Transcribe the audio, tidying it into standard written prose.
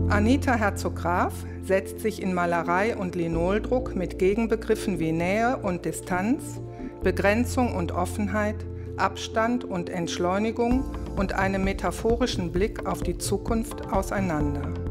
Anita Herzog-Graf setzt sich in Malerei und Linoldruck mit Gegenbegriffen wie Nähe und Distanz, Begrenzung und Offenheit, Abstand und Entschleunigung und einem metaphorischen Blick auf die Zukunft auseinander.